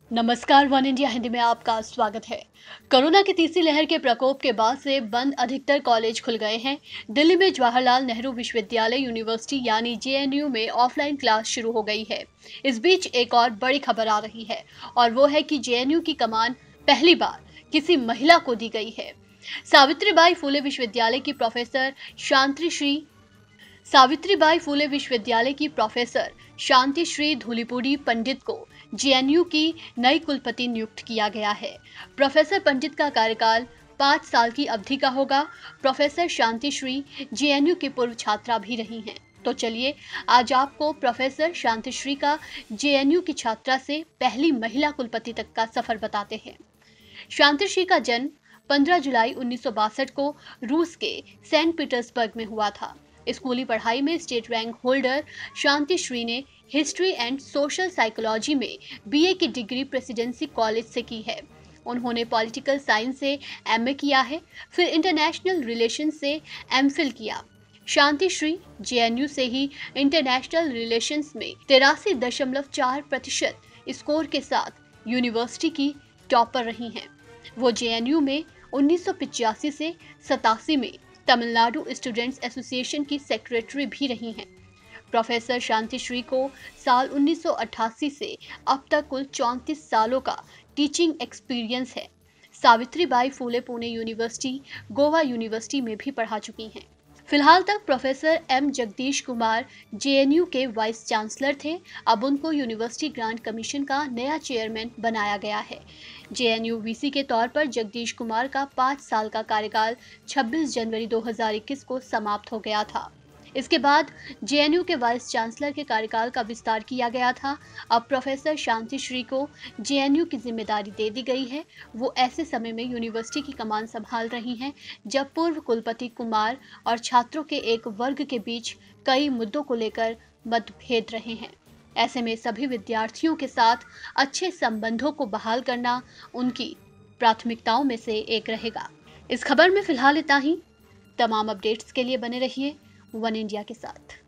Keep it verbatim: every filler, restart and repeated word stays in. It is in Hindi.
नमस्कार, वन इंडिया हिंदी में आपका स्वागत है। कोरोना की तीसरी लहर के प्रकोप के बाद से बंद अधिकतर कॉलेज खुल गए हैं। दिल्ली में जवाहरलाल नेहरू विश्वविद्यालय यूनिवर्सिटी यानी जे एन यू में ऑफलाइन क्लास शुरू हो गई है। इस बीच एक और बड़ी खबर आ रही है और वो है कि जे एन यू की कमान पहली बार किसी महिला को दी गई है। सावित्रीबाई फुले विश्वविद्यालय की प्रोफेसर शांति श्री सावित्रीबाई फुले विश्वविद्यालय की प्रोफेसर शांति श्री धूलिपुड़ी पंडित को जे एन यू की नई कुलपति नियुक्त किया गया है। प्रोफेसर पंडित का कार्यकाल पाँच साल की अवधि का होगा। Professor Shanti Shri J N U की पूर्व छात्रा भी रही हैं। तो चलिए आज आपको प्रोफेसर शांति श्री का जे एन यू की छात्रा से पहली महिला कुलपति तक का सफर बताते हैं। शांति श्री का जन्म पंद्रह जुलाई उन्नीस सौ बासठ को रूस के सेंट पीटर्सबर्ग में हुआ था। स्कूली पढ़ाई में state rank holder Shanti Shri ने हिस्ट्री एंड सोशल साइकोलॉजी में बी ए की डिग्री प्रेसिडेंसी कॉलेज से की है। उन्होंने पॉलिटिकल साइंस से एम ए किया है, फिर इंटरनेशनल रिलेशन से एम फिल किया। Shanti Shri J N U से ही इंटरनेशनल रिलेशंस में तिरासी दशमलव चार प्रतिशत स्कोर के साथ यूनिवर्सिटी की टॉपर रही हैं। वो जे एन यू में उन्नीस सौ पिचासी से सतासी में तमिलनाडु स्टूडेंट्स एसोसिएशन की सेक्रेटरी भी रही हैं। प्रोफेसर शांति श्री को साल उन्नीस सौ अट्ठासी से अब तक कुल चौंतीस सालों का टीचिंग एक्सपीरियंस है। सावित्रीबाई फुले पुणे यूनिवर्सिटी, गोवा यूनिवर्सिटी में भी पढ़ा चुकी हैं। फिलहाल तक professor M Jagdish Kumar J N U के वाइस चांसलर थे। अब उनको यूनिवर्सिटी ग्रांट कमीशन का नया चेयरमैन बनाया गया है। J N U V C के तौर पर जगदीश कुमार का पाँच साल का कार्यकाल छब्बीस जनवरी दो हज़ार इक्कीस को समाप्त हो गया था। इसके बाद जे एन यू के वाइस चांसलर के कार्यकाल का विस्तार किया गया था। अब प्रोफेसर शांति श्री को जे एन यू की जिम्मेदारी दे दी गई है। वो ऐसे समय में यूनिवर्सिटी की कमान संभाल रही हैं जब पूर्व कुलपति कुमार और छात्रों के एक वर्ग के बीच कई मुद्दों को लेकर मतभेद रहे हैं। ऐसे में सभी विद्यार्थियों के साथ अच्छे संबंधों को बहाल करना उनकी प्राथमिकताओं में से एक रहेगा। इस खबर में फिलहाल इतना ही। तमाम अपडेट्स के लिए बने रहिए वन इंडिया के साथ।